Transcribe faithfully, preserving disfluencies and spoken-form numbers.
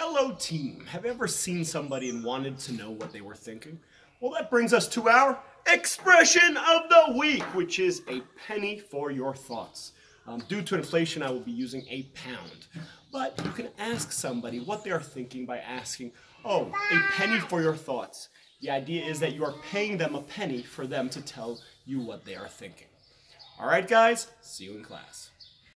Hello team, have you ever seen somebody and wanted to know what they were thinking? Well, that brings us to our expression of the week, which is a penny for your thoughts. Um, due to inflation, I will be using a pound. But you can ask somebody what they are thinking by asking, oh, a penny for your thoughts. The idea is that you are paying them a penny for them to tell you what they are thinking. All right, guys, see you in class.